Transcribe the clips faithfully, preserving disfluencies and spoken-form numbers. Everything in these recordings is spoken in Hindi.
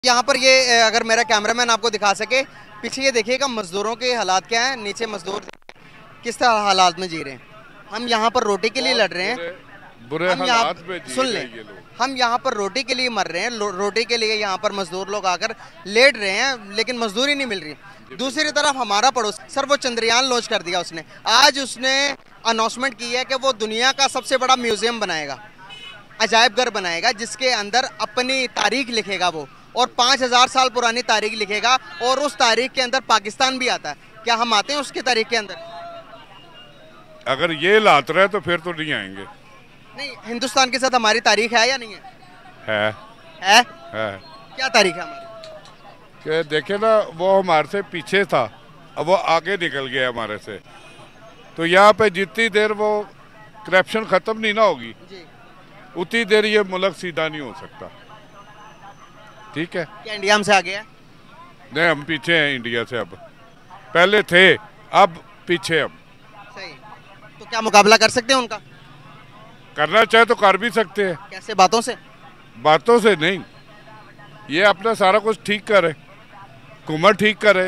यहाँ पर ये अगर मेरा कैमरामैन आपको दिखा सके, पीछे ये देखिएगा मजदूरों के हालात क्या हैं। नीचे मजदूर किस तरह हालात में जी रहे हैं। हम यहाँ पर रोटी के लिए लड़ रहे हैं, बुरे हम हालात में जी सुन लें, हम यहाँ पर रोटी के लिए मर रहे हैं, रोटी के लिए यहाँ पर मजदूर लोग आकर लेट रहे हैं, लेकिन मजदूरी नहीं मिल रही। दूसरी तरफ हमारा पड़ोस सर वो चंद्रयान लॉन्च कर दिया उसने, आज उसने अनाउंसमेंट की है कि वो दुनिया का सबसे बड़ा म्यूजियम बनाएगा, अजायब घर बनाएगा, जिसके अंदर अपनी तारीख लिखेगा वो, और पाँच हजार साल पुरानी तारीख लिखेगा, और उस तारीख के अंदर पाकिस्तान भी आता है। क्या हम आते हैं उसके तारीख के अंदर? अगर ये लात रहे तो फिर तो नहीं आएंगे। नहीं, हिंदुस्तान के साथ हमारी तारीख है या नहीं है? है है, है। क्या तारीख है हमारी? कि देखे ना, वो हमारे से पीछे था, अब वो आगे निकल गया हमारे से। तो यहाँ पे जितनी देर वो करप्शन खत्म नहीं ना होगी, उतनी देर ये मुल्क सीधा नहीं हो सकता। ठीक है, क्या इंडिया हमसे आगे है? नहीं, हम पीछे हैं इंडिया से। अब पहले थे, अब पीछे। हम सही, तो क्या मुकाबला कर सकते हैं उनका? करना चाहे तो कर भी सकते हैं। कैसे? बातों से? बातों से नहीं, ये अपना सारा कुछ ठीक करे, हुकूमत ठीक करे,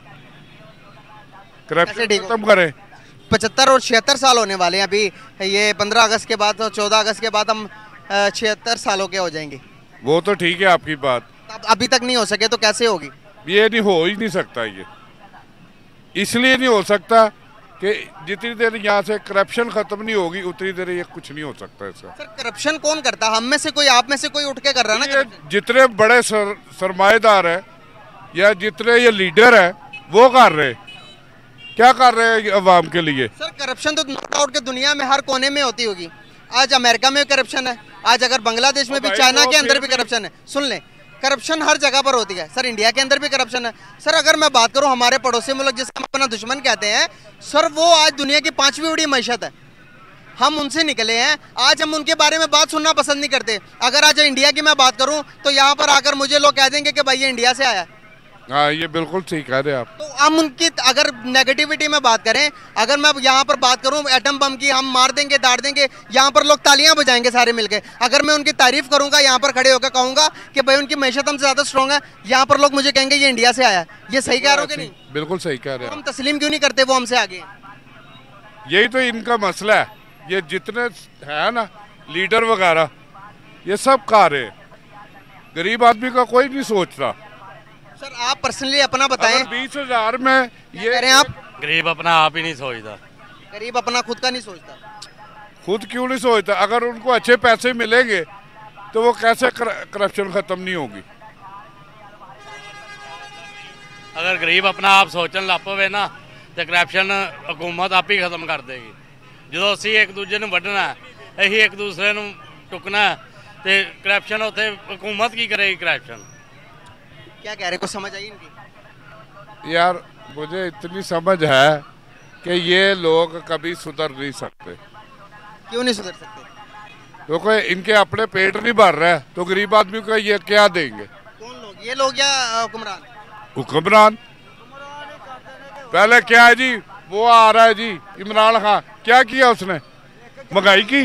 करप्शन खत्म करे। पचहत्तर और छिहत्तर साल होने वाले हैं अभी, ये पंद्रह अगस्त के बाद, चौदह अगस्त के बाद हम छिहत्तर सालों के हो जाएंगे। वो तो ठीक है आपकी बात, अब अभी तक नहीं हो सके तो कैसे होगी? ये नहीं, हो ही नहीं सकता। ये इसलिए नहीं हो सकता कि जितनी देर यहाँ से करप्शन खत्म नहीं होगी, उतनी देर ये कुछ नहीं हो सकता इसका। सर करप्शन कौन करता? हम में से कोई, आप में से कोई उठ के कर रहा है ना? जितने बड़े सर, सरमाएदार है या जितने ये लीडर है वो कर रहे, क्या कर रहे हैं अवाम के लिए? सर करप्शन तो नो डाउट के दुनिया में हर कोने में होती होगी। आज अमेरिका में करप्शन है, आज अगर बांग्लादेश में भी, चाइना के अंदर भी करप्शन है। सुन लें, करप्शन हर जगह पर होती है सर। इंडिया के अंदर भी करप्शन है सर। अगर मैं बात करूं हमारे पड़ोसी मुल्क जिसका हम अपना दुश्मन कहते हैं सर, वो आज दुनिया की पांचवी बड़ी मैशत है। हम उनसे निकले हैं, आज हम उनके बारे में बात सुनना पसंद नहीं करते। अगर आज इंडिया की मैं बात करूं तो यहाँ पर आकर मुझे लोग कह देंगे कि भाई ये इंडिया से आया है। हाँ, ये बिल्कुल ठीक कह रहे हैं आप। तो हम उनकी अगर नेगेटिविटी में बात करें, अगर मैं यहाँ पर बात करूं एटम बम की, हम मार देंगे, दाड़ देंगे, यहाँ पर लोग तालियां बजाएंगे सारे मिलके। अगर मैं उनकी तारीफ करूंगा, यहाँ पर खड़े होकर कहूंगा कि भाई उनकी मैशत हमसे ज्यादा स्ट्रॉन्ग है, यहाँ पर लोग मुझे कहेंगे ये इंडिया से आया है। ये सही कह रहे हो कि नहीं? बिल्कुल सही कह रहे हैं। हम तस्लीम क्यों नहीं करते वो हमसे आगे? यही तो इनका मसला है। ये जितने है ना लीडर वगैरह, ये सब खा रहे, गरीब आदमी का कोई नहीं सोचता। सर आप पर्सनली अपना बताएं। बीस हजार में ये कह रहे हैं आप? गरीब अपना आप ही नहीं सोचता। गरीब अपना खुद का नहीं सोचता? खुद क्यों नहीं सोचता? अगर उनको अच्छे पैसे मिलेंगे तो वो कैसे करप्शन खत्म नहीं होगी? अगर गरीब अपना आप सोचन लग पवे ना तो करप्शन हुकूमत आप ही खत्म कर देगी। जो असी एक दूजे ਨੂੰ ਵੱਢਣਾ है, यही एक दूसरे ਨੂੰ टुकना है, तो करप्शन उत्थे हुकूमत की करेगी? करप्शन क्या कह रहे, कुछ समझ आई इनकी? यार मुझे इतनी समझ है कि ये लोग कभी सुधर नहीं सकते। क्यों नहीं सुधर सकते? क्योंकि इनके अपने पेट नहीं भर रहा है, तो गरीब आदमी को ये क्या देंगे? कौन लोग? ये लोग या हुक्मरान? हुक्मरान। पहले क्या है जी, वो आ रहा है जी इमरान खान, क्या किया उसने? महंगाई की।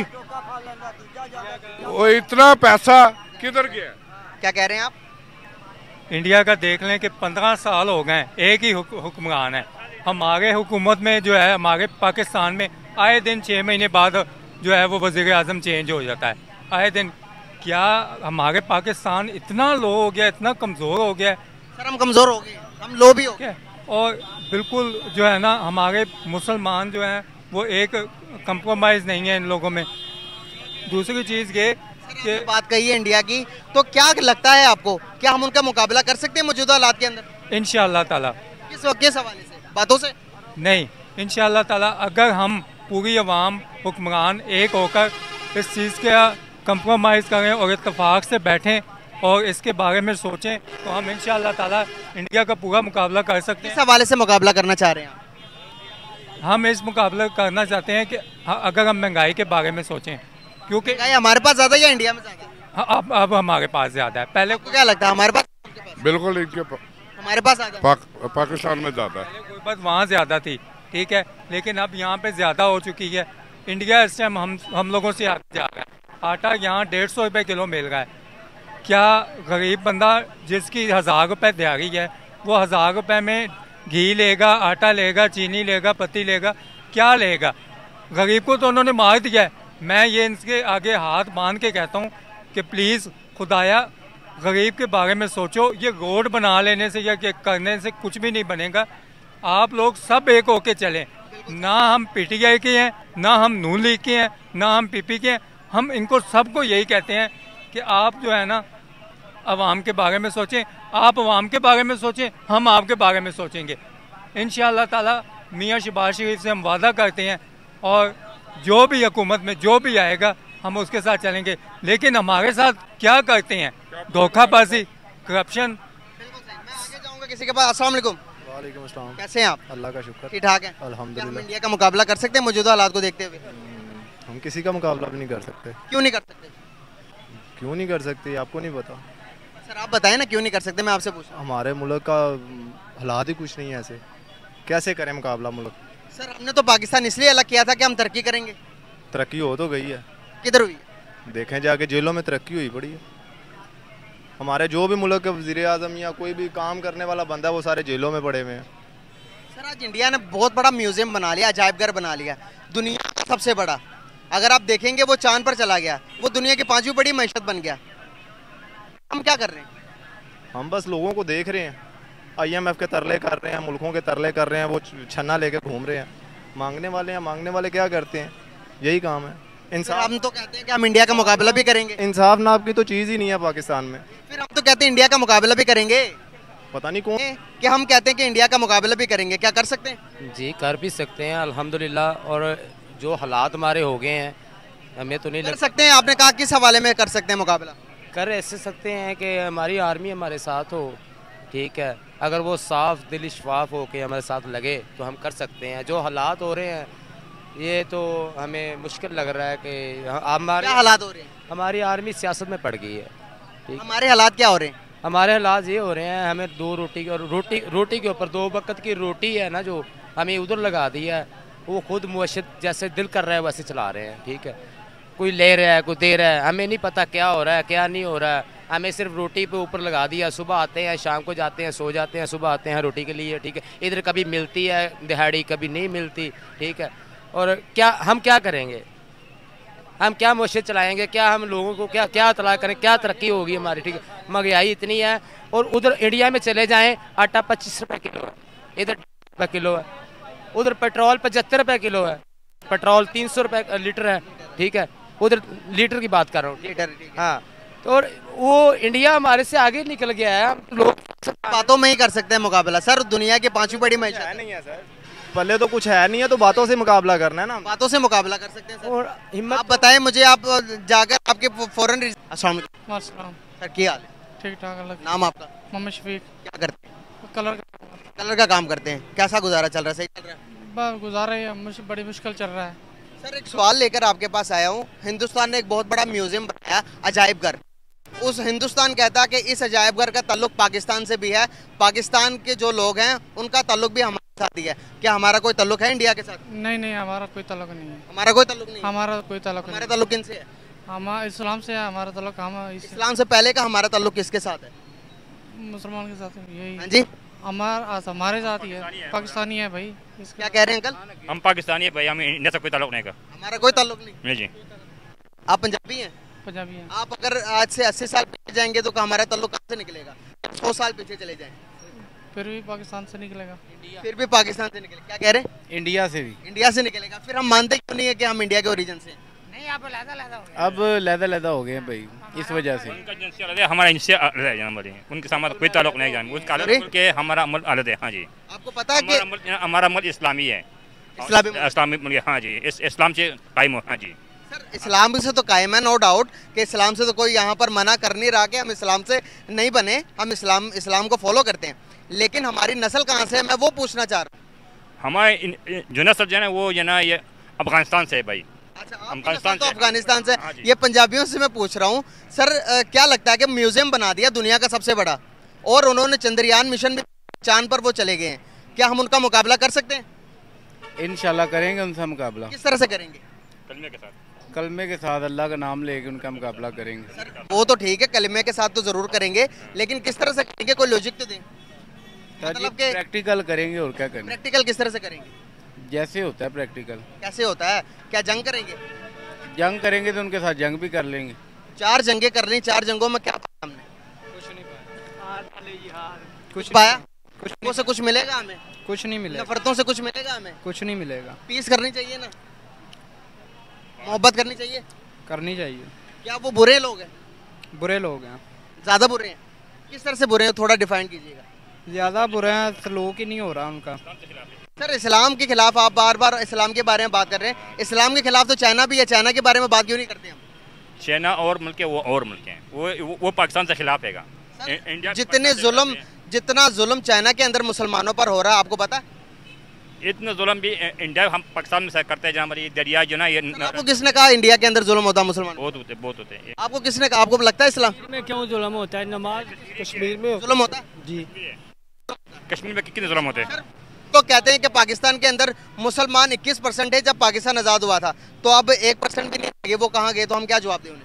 वो इतना पैसा किधर गया? क्या कह रहे हैं आप? इंडिया का देख लें कि पंद्रह साल हो गए, एक ही हुक्मरान है। हमारे हुकूमत में जो है, हमारे पाकिस्तान में आए दिन छः महीने बाद जो है वो वज़ीर आज़म चेंज हो जाता है आए दिन। क्या हमारे पाकिस्तान इतना लो हो गया, इतना कमज़ोर हो गया? सर हम कमज़ोर हो गए, हम लो भी हो गए। और बिल्कुल जो है ना, हमारे मुसलमान जो हैं वो एक कंप्रोमाइज़ नहीं है इन लोगों में। दूसरी चीज़ ये कि बात कही है इंडिया की, तो क्या लगता है आपको, क्या हम उनका मुकाबला कर सकते हैं मौजूदा हालात के अंदर? इंशाअल्लाह ताला। किस वक्त, किस हवाले से? बातों से नहीं, इंशाअल्लाह ताला अगर हम पूरी अवाम हुक्मरान एक होकर इस चीज़ का कंप्रोमाइज़ करें और इत्तेफाक से बैठें और इसके बारे में सोचें, तो हम इंशाअल्लाह ताला इंडिया का पूरा मुकाबला कर सकते हैं। किस हवाले से मुकाबला करना चाह रहे हैं आप? हम इस मुकाबला करना चाहते हैं कि अगर हम महंगाई के बारे में सोचें, क्योंकि हमारे पास ज़्यादा या इंडिया में ज़्यादा? अब अब हमारे पास ज़्यादा है। पहले आपको क्या लगता है हमारे पास? बिल्कुल इनके पा, हमारे पास ज़्यादा पाक, पाकिस्तान में ज़्यादा है। गुर्बत वहाँ ज़्यादा थी, ठीक है, लेकिन अब यहाँ पे ज़्यादा हो चुकी है। इंडिया इस टाइम हम हम लोगों से आगे जा रहा है। आटा यहाँ डेढ़ सौ रुपये किलो मिल रहा है, क्या गरीब बंदा जिसकी हज़ार रुपये दिहाड़ी है वो हज़ार रुपये में घी लेगा, आटा लेगा, चीनी लेगा, पत्ती लेगा, क्या लेगा? गरीब को तो उन्होंने मार दिया है। मैं ये इनके आगे हाथ बांध के कहता हूँ कि प्लीज़ खुदाया गरीब के बारे में सोचो। ये रोड बना लेने से या करने से कुछ भी नहीं बनेगा। आप लोग सब एक होके चलें। ना हम पीटीआई के हैं, ना हम नून लीग के हैं, ना हम पीपी के हैं। हम इनको सबको यही कहते हैं कि आप जो है ना अवाम के बारे में सोचें, आप अवाम के बारे में सोचें, हम आपके बारे में सोचेंगे। इंशाअल्लाह ताला मियाँ शहबाज शरीफ से हम वादा करते हैं और जो भी हुकूमत में जो भी आएगा हम उसके साथ चलेंगे। लेकिन हमारे साथ क्या करते हैं? धोखाबाजी, करप्शन। मैं आगे जाऊंगा किसी के पास। अस्सलाम वालेकुम। वालेकुम अस्सलाम। कैसे हैं आप? अल्लाह का शुक्र, ठीक ठाक है अल्हम्दुलिल्लाह। हम इंडिया का मुकाबला कर सकते हैं मौजूदा हालात को देखते हुए? हम किसी का मुकाबला भी नहीं कर सकते। क्यों नहीं कर सकते? क्यों नहीं कर सकते आपको नहीं पता? सर आप बताएं ना क्यों नहीं कर सकते, मैं आपसे पूछ रहा हूं। हमारे मुल्क का हालात ही कुछ नहीं है ऐसे, कैसे करें मुकाबला मुल्क? सर हमने तो पाकिस्तान इसलिए अलग किया था कि हम तरक्की करेंगे। तरक्की हो तो गई है, किधर हुई? देखें जाके जेलों में तरक्की हुई पड़ी है। हमारे जो भी मुल्क के वज़ीर आज़म या कोई भी काम करने वाला बंदा है वो सारे जेलों में पड़े हुए हैं। सर आज इंडिया ने बहुत बड़ा म्यूजियम बना लिया, अजायब घर बना लिया, दुनिया का सबसे बड़ा। अगर आप देखेंगे वो चांद पर चला गया, वो दुनिया की पांचवी बड़ी मैशत बन गया। हम क्या कर रहे हैं? हम बस लोगों को देख रहे हैं, आई एम एफ के तरले कर रहे हैं, मुल्कों के तरले कर रहे हैं, वो छन्ना लेके घूम रहे हैं। मांगने वाले हैं, मांगने वाले क्या करते हैं? यही काम है। इंसाफ, हम तो कहते हैं कि हम इंडिया का मुकाबला भी करेंगे। इंसाफ नाम की तो चीज़ ही नहीं है पाकिस्तान में। फिर हम तो कहते हैं इंडिया का मुकाबला भी करेंगे। पता नहीं कौन कि हम कहते हैं कि इंडिया का मुकाबला भी करेंगे, क्या कर सकते हैं? जी कर भी सकते हैं अल्हम्दुलिल्लाह। और जो हालात हमारे हो गए हैं हमें तो नहीं कर लग सकते हैं। आपने कहा किस हवाले में कर सकते हैं मुकाबला? कर ऐसे सकते हैं कि हमारी आर्मी हमारे साथ हो, ठीक है। अगर वो साफ दिल शफाफ हो के हमारे साथ लगे तो हम कर सकते हैं। जो हालात हो रहे हैं ये तो हमें मुश्किल लग रहा है कि हमारे क्या हालात हो रहे हैं? हमारी आर्मी सियासत में पड़ गई है, ठीक। हमारे हालात क्या हो रहे हैं? हमारे हालात ये हो रहे हैं, हमें दो रोटी और रोटी रोटी के ऊपर दो वक्त की रोटी है ना जो हमें उधर लगा दी है, वो खुद मुअशद जैसे दिल कर रहा है वैसे चला रहे हैं, ठीक है। कोई ले रहा है, कोई दे रहा है, हमें नहीं पता क्या हो रहा है क्या नहीं हो रहा है। हमें सिर्फ रोटी पे ऊपर लगा दिया। सुबह आते हैं, शाम को जाते हैं, सो जाते हैं, सुबह आते हैं रोटी के लिए, ठीक है। इधर कभी मिलती है दिहाड़ी, कभी नहीं मिलती, ठीक है। और क्या हम क्या करेंगे? हम क्या मुश्किल चलाएंगे? क्या हम लोगों को क्या क्या तला करें? क्या तरक्की होगी हमारी, ठीक है। महंगाई इतनी है। और उधर इंडिया में चले जाएं, आटा पच्चीस रुपये किलो है, इधर रुपये किलो है। उधर पेट्रोल पचहत्तर रुपये किलो है, पेट्रोल तीन सौ रुपये लीटर है, ठीक है। उधर लीटर की बात कर रहा हूँ, लीटर। हाँ। तो और वो इंडिया हमारे से आगे निकल गया है। हम लोग बातों में ही कर सकते हैं मुकाबला। सर दुनिया की पांचवी बड़ी मैशत नहीं है सर, पहले तो कुछ है नहीं है तो बातों से मुकाबला करना है ना। बातों से मुकाबला कर सकते हैं सर। और हिम्मत आप बताएं मुझे, आप जाकर आपके फौरन। अस्सलाम वालेकुम। अस्सलाम। सर क्या हाल है? ठीक ठाक। अलग नाम आपका? मोहम्मद शफीक। क्या करते हैं? कलर कलर का काम करते हैं। कैसा गुजारा चल रहा है? सही चल रहा है? बस गुजारा है, मुझे बड़ी मुश्किल चल रहा है। सर एक सवाल लेकर आपके पास आया हूँ। हिंदुस्तान ने एक बहुत बड़ा म्यूजियम बनाया, अजायब घर। उस हिंदुस्तान कहता है कि इस अजायब घर का ताल्लुक पाकिस्तान से भी है, पाकिस्तान के जो लोग हैं उनका ताल्लुक भी हमारे साथ ही है। क्या हमारा कोई ताल्लुक है इंडिया के साथ? नहीं नहीं, हमारा कोई ताल्लुक नहीं है। हमारा कोई ताल्लुक नहीं है। हमारा कोई ताल्लुक हमारा नहीं। ताल्लुक किनसे है? हमारा इस्लाम से है हमारा ताल्लुक। हम इस इस्लाम से पहले का हमारा ताल्लुक किसके साथ है? मुसलमान के साथ है। हाँ यही जी। हमारा हमारे साथ ही है, पाकिस्तानी है भाई। क्या कह रहे हैं अंकल? हम पाकिस्तानी है भाई, हम इंडिया से कोई ताल्लुक नहीं का। हमारा कोई ताल्लुक नहीं। नहीं जी। आप पंजाबी हैं? पंजाबी है। आप अगर आज से अस्सी साल पीछे जाएंगे तो हमारा ताल्लुक कहाँ से निकलेगा? सौ साल पीछे चले जाएं फिर भी पाकिस्तान से निकलेगा। फिर भी पाकिस्तान से निकलेगा। क्या कह रहे हैं? इंडिया से भी। इंडिया से निकलेगा। फिर हम मानते क्यों नहीं है कि हम इंडिया के ओरिजिन से? अब लहदा लहदा हो गए हैं भाई, इस वजह से। उनका जिनसे अलग है, हमारा इनसे अलग है हमारे, उनके साथ हमारा कोई ताल्लुक नहीं है। उनका अलग के हमारा अमल अलग है। हाँ जी। आपको पता है कि हमारा अमल हमारा अमल इस्लामी है। इस्लामी इस्लामी मुल्क, हाँ जी। इस इस्लाम से कायम हो। हाँ जी। सर इस्लाम से तो कायम है, नो डाउट कि इस्लाम से तो कोई यहाँ पर मना कर नहीं रहा कि हम इस्लाम से नहीं बने। हम इस्लाम इस्लाम को फॉलो करते हैं, लेकिन हमारी नस्ल कहाँ से है मैं वो पूछना चाह रहा हूँ। हमारे जो नस्ल जो है ना वो जो ना ये अफगानिस्तान से है भाई। अच्छा, अफगानिस्तान तो से। अफगानिस्तान से। हाँ जी। ये पंजाबियों से मैं पूछ रहा हूँ सर, अ, क्या लगता है कि म्यूजियम बना दिया दुनिया का सबसे बड़ा, और उन्होंने चंद्रयान मिशन भी चांद पर वो चले गए हैं, क्या हम उनका मुकाबला कर सकते हैं? इंशाल्लाह करेंगे उनसे मुकाबला। किस तरह से करेंगे? कलमे के साथ। कलमे के साथ अल्लाह का नाम लेके उनका मुकाबला करेंगे। वो तो ठीक है, कलमे के साथ तो जरूर करेंगे, लेकिन किस तरह से करेंगे, कोई लॉजिक तो दें। मतलब कि प्रैक्टिकल करेंगे और क्या करेंगे। प्रैक्टिकल किस तरह से करेंगे? जैसे होता है प्रैक्टिकल। कैसे होता है? क्या जंग करेंगे? जंग करेंगे तो उनके साथ जंग भी कर लेंगे। चार जंगे करनी, चार जंगों में क्या पाया हमने? कुछ नहीं पाया। कुछ पाया? कुछ से कुछ मिलेगा हमें? कुछ नहीं मिलेगा। नफरतों से कुछ मिलेगा हमें? कुछ नहीं मिलेगा। पीस करनी चाहिए ना, मोहब्बत करनी चाहिए। करनी चाहिए। क्या वो बुरे लोग हैं? बुरे लोग हैं, ज्यादा बुरे हैं। किस तरह से बुरे हैं, थोड़ा डिफाइन कीजिएगा। ज़्यादा बुरे हैं, सलूक ही नहीं हो रहा उनका। सर इस्लाम के खिलाफ आप बार बार इस्लाम के बारे में बात कर रहे हैं, इस्लाम के खिलाफ तो चाइना भी है, चाइना के बारे में बात क्यों नहीं करते हम? चाइना और मुल्क है, वो और मुल्क हैं, वो वो पाकिस्तान से खिलाफ है। इंडिया जितने जुल्म जितना जुल्म चाइना के अंदर मुसलमानों पर हो रहा है, आपको पता है? इतना जुल्म भी इंडिया हम पाकिस्तान में करते हैं, जहाँ हमारी दरिया जो ना ये। आपको किसने कहा इंडिया के अंदर जुल्म होता है मुसलमान? बहुत होते बहुत होते हैं। आपको किसने कहा? आपको लगता है इस्लाम में क्यों जुल्म होता है? नमाज कश्मीर में जुल्म होता है जी। कश्मीर में कितने जुल्म होते हैं? तो कहते हैं कि पाकिस्तान के अंदर मुसलमान इक्कीस परसेंट है, जब पाकिस्तान आज़ाद हुआ था, तो अब एक परसेंट भी नहीं गए, वो कहाँ गए? तो हम क्या जवाब दें उन्हें?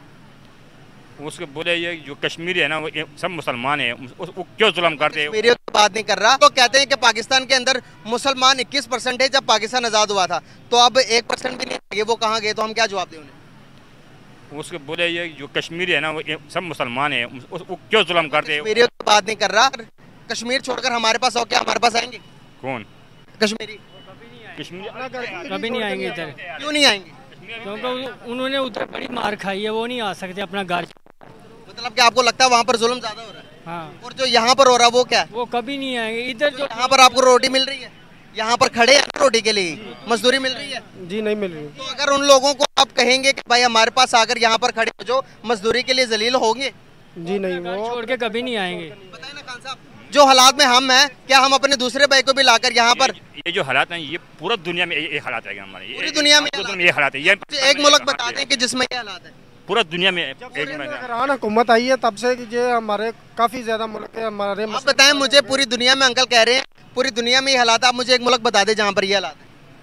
उसके बोले ये जो कश्मीरी है ना, वो सब मुसलमान है, वो क्यों जुल्म करते हैं? कश्मीरियों की बात नहीं कर रहा। तो कहते हैं कि पाकिस्तान के अंदर मुसलमान इक्कीस परसेंट है, जब पाकिस्तान आज़ाद हुआ था, तो अब एक परसेंट भी नहीं गए, वो कहाँ गए? तो हम क्या जवाब दें उन्हें? उसके बोले ये जो कश्मीरी है ना, वो सब मुसलमान है, वो क्यों जुल्म करते हैं? कश्मीरियों की बात नहीं कर रहा। कश्मीर छोड़कर हमारे पास और क्या हमारे पास आएंगे? कौन? कश्मीरी कश्मीरी कभी नहीं आएंगे इधर। क्यों नहीं आएंगे? क्योंकि उन्होंने उधर बड़ी मार खाई है, वो नहीं आ सकते अपना घर। मतलब कि आपको लगता है वहाँ पर जुल्म ज्यादा हो रहा है? हाँ। और जो यहाँ पर हो रहा है वो क्या है? वो कभी नहीं आएंगे इधर। जो यहाँ पर आपको रोटी मिल रही है, यहाँ पर खड़े हैं रोटी के लिए, मजदूरी मिल रही है? जी नहीं मिल रही। तो अगर उन लोगों को आप कहेंगे कि भाई हमारे पास आकर यहाँ पर खड़े हो जाओ, मजदूरी के लिए जलील होंगे? जी नहीं, वो छोड़ के कभी नहीं आएंगे। बताए ना खान साहब, जो हालात में हम हैं, क्या हम अपने दूसरे भाई को भी लाकर यहाँ पर? ये जो हालात हैं, ये पूरा दुनिया में ये हालात है हमारे, पूरी दुनिया में ये हालात है। ये एक मुल्क बता दें कि जिसमें ये हालात है? पूरा दुनिया में इमरान हुकूमत आई है तब से ये हमारे काफी ज्यादा मुल्क है हमारे। आप बताएं मुझे, पूरी दुनिया में अंकल कह रहे हैं पूरी दुनिया में ये हालात, आप मुझे एक मुल्क बता दें जहाँ पर ये हालात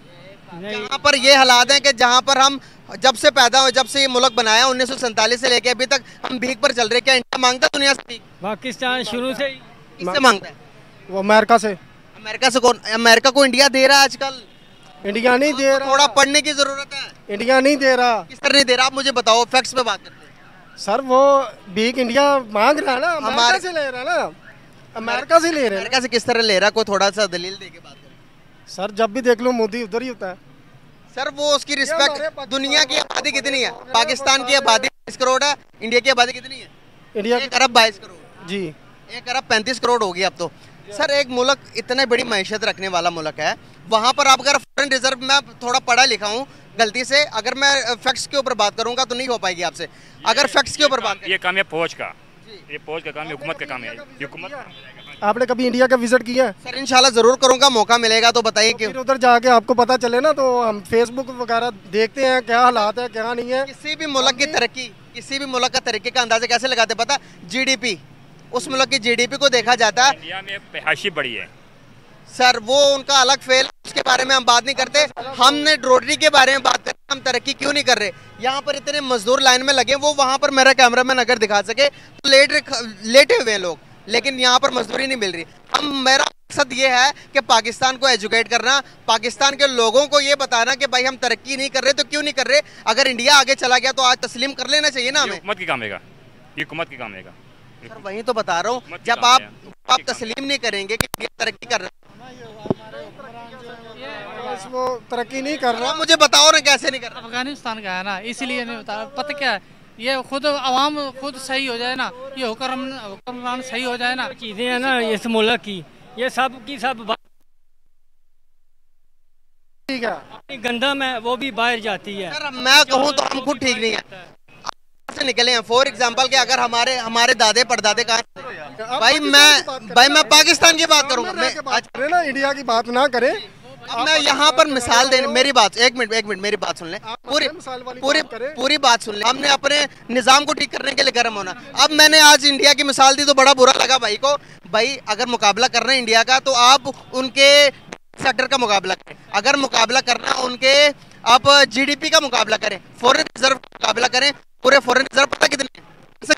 है। जहाँ पर ये हालात हैं कि जहाँ पर हम जब से पैदा हुए, जब से ये मुल्क बनाया उन्नीस सौ सैंतालीस से लेके अभी तक हम भीख पर चल रहे। क्या इंडिया मांगता है दुनिया से? पाकिस्तान शुरू से किससे मांगता है? वो अमेरिका से। अमेरिका से कौन? अमेरिका को इंडिया दे रहा है आजकल? इंडिया नहीं दे रहा। थोड़ा पढ़ने की जरूरत है। इंडिया नहीं दे रहा। किस तरह नहीं दे रहा? आप मुझे बताओ, फैक्ट्स पे बात करते हैं। सर वो भीख इंडिया मांग रहा है ना, अमेरिका से ले रहा है ना, अमेरिका से ले रहा है। अमेरिका से किस तरह ले रहा है? कोई थोड़ा सा दलील दे के बात करें। सर जब भी देख लो मोदी उधर ही होता है। सर वो उसकी रिस्पेक्ट, दुनिया की आबादी कितनी है? पाकिस्तान की आबादी बाईस करोड़ है, इंडिया की आबादी कितनी है? इंडिया एक अरब बाईस करोड़ जी, एक अरब पैंतीस करोड़ होगी अब तो। सर एक मुल्क इतने बड़ी मैशत रखने वाला मुल्क है, वहाँ पर आप अगर फॉरेन रिजर्व, मैं थोड़ा पढ़ा लिखा हूँ गलती से, अगर मैं फैक्ट्स के ऊपर बात करूंगा तो नहीं हो पाएगी आपसे। अगर फैक्ट्स के ऊपर बात, ये काम है फौज का, ये फौज का काम है, हुकूमत का काम है। हुकूमत आपने कभी इंडिया का विजिट किया है? सर इंशाल्लाह जरूर करूंगा, मौका मिलेगा तो बताइए। कि उधर जाके आपको पता चले ना, तो हम फेसबुक वगैरह देखते हैं क्या हालात है क्या नहीं है। किसी भी मुल्क की तरक्की, किसी भी मुल्क का तरक्की का अंदाजा कैसे लगाते पता? जीडीपी, उस मुल्क की जीडीपी को देखा जाता है। इंडिया में पैहाशी बड़ी है सर, वो उनका अलग फेल, उसके बारे में हम बात नहीं करते। हमने रोटरी के बारे में बात करें, हम तरक्की क्यों नहीं कर रहे? यहाँ पर इतने मजदूर लाइन में लगे, वो वहाँ पर मेरा कैमरामैन अगर दिखा सके तो लेट लेटे हुए हैं लोग, लेकिन यहाँ पर मजदूरी नहीं मिल रही। हम मेरा मकसद ये है कि पाकिस्तान को एजुकेट करना, पाकिस्तान के लोगों को ये बताना कि भाई हम तरक्की नहीं कर रहे तो क्यों नहीं कर रहे। अगर इंडिया आगे चला गया तो आज तस्लीम कर लेना चाहिए ना हमें। हुकूमत की काम है, ये हुकूमत की काम है। सर वही तो बता रहा हूँ, जब आप आप तस्लीम नहीं करेंगे कि इंडिया तरक्की कर रहा है, वो तरक्की नहीं कर रहा। मुझे बताओ ना कैसे नहीं कर रहा? अफगानिस्तान का है ना, इसीलिए नहीं बता। पता क्या है, ये खुद आवाम खुद सही हो जाए ना, ये हुक्म हुक्मरान सही हो जाए ना, चीज़ें हैं ना इस मुल्क की, ये सब की सब ठीक है। गंदम है वो भी बाहर जाती है। सर मैं कहूँ तो हम खुद ठीक नहीं है से निकले हैं। फॉर एग्जांपल के अगर हमारे हमारे दादे परदादे कहाँ, भाई मैं भाई मैं पाकिस्तान की बात करूँगा, मैं आज ना इंडिया की बात ना करें। अब मैं यहाँ पर मिसाल देने, मेरी बात एक मिनट एक मिनट मेरी बात सुन ले, पूरी पूरी पूरी बात सुन ले। हमने अपने निज़ाम को ठीक करने के लिए गर्म होना। अब मैंने आज इंडिया की मिसाल दी तो बड़ा बुरा लगा भाई को। भाई अगर मुकाबला कर रहे हैं इंडिया का तो आप उनके सेक्टर का मुकाबला करें। अगर मुकाबला करना उनके आप जीडीपी का मुकाबला करें, फॉरेन रिजर्व का मुकाबला करें, पूरे फॉरेन रिजर्व पता कितने हैं?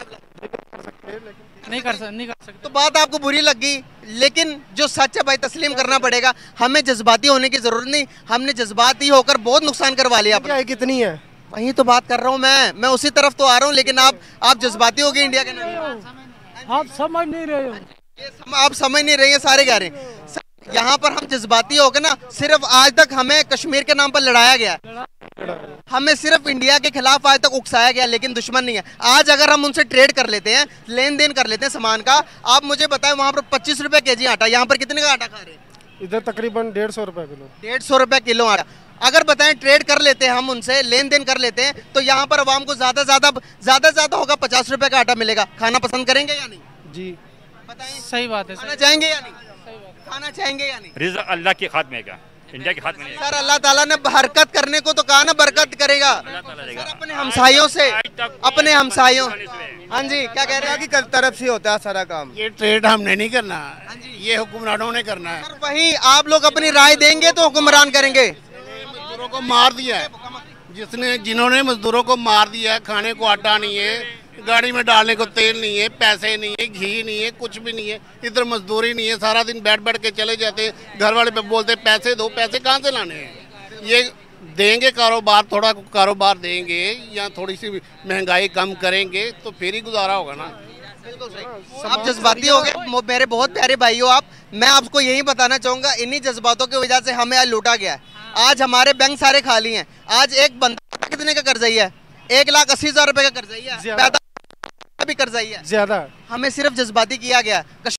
नहीं कर सकते नहीं कर सकते तो बात आपको बुरी लगी, लेकिन जो सच है भाई तस्लीम करना पड़ेगा। हमें जज्बाती होने की जरूरत नहीं, हमने जज्बाती होकर बहुत नुकसान करवा लिया अपना। कितनी है वही तो बात कर रहा हूँ मैं मैं उसी तरफ तो आ रहा हूँ, लेकिन आप आप जज्बाती हो गए इंडिया के नाम। आप समझ नहीं रहे हो, ये सम, आप समझ नहीं रहे हैं, सारे कह रहे हैं। यहाँ पर हम जज्बाती हो गए ना, सिर्फ आज तक हमें कश्मीर के नाम पर लड़ाया गया, हमें सिर्फ इंडिया के खिलाफ आज तक उकसाया गया, लेकिन दुश्मन नहीं है। आज अगर हम उनसे ट्रेड कर लेते हैं, लेन देन कर लेते हैं सामान का, आप मुझे बताएं वहाँ पर पच्चीस रुपए के जी आटा, यहाँ पर कितने का आटा खा रहे हैं? इधर तकरीबन डेढ़ सौ रुपए किलो। डेढ़ सौ रुपए किलो आटा। अगर बताएं ट्रेड कर लेते हैं हम उनसे, लेन देन कर लेते हैं, तो यहाँ पर आवाम को ज्यादा ज्यादा ज्यादा ज्यादा होगा पचास रुपए का आटा मिलेगा। खाना पसंद करेंगे या नहीं? जी बताएं, सही बात है। खाना चाहेंगे या नहीं? खाना चाहेंगे या नहीं? रिज़्क़ अल्लाह के हाथ में है, इंडिया के हाथ में नहीं। सर अल्लाह ताला ने हरकत करने को तो कहा ना, बरकत करेगा। सर अपने हमसायों से, अपने हमसायों, हाँ जी क्या कह रहे हैं? की तरफ से होता है सारा काम। ये ट्रेड हमने नहीं करना, ये हुक्मरानों ने करना है। सर वही आप लोग अपनी राय देंगे तो हुक्मरान करेंगे। मजदूरों को मार दिया है, जिसने जिन्होंने मजदूरों को मार दिया है, खाने को आटा नहीं है, गाड़ी में डालने को तेल नहीं है, पैसे नहीं है, घी नहीं है, कुछ भी नहीं है, इधर मजदूरी नहीं है, सारा दिन बैठ बैठ के चले जाते हैं। घर वाले पे बोलते पैसे दो, पैसे कहाँ से लाने हैं? ये देंगे कारोबार, थोड़ा कारोबार देंगे या थोड़ी सी महंगाई कम करेंगे तो फिर ही गुजारा होगा ना। आप जज्बाती हो गए मेरे बहुत प्यारे भाई हो आप। मैं आपको यही बताना चाहूंगा, इन्हीं जज्बातों की वजह से हमें आज लूटा गया है। आज हमारे बैंक सारे खाली हैं। आज एक बंदा कितने का कर्जाई है? एक लाख अस्सी हजार रुपए का कर्जाई है, पैदा भी कर्जाई है। ज्यादा हमें सिर्फ जज्बाती किया गया।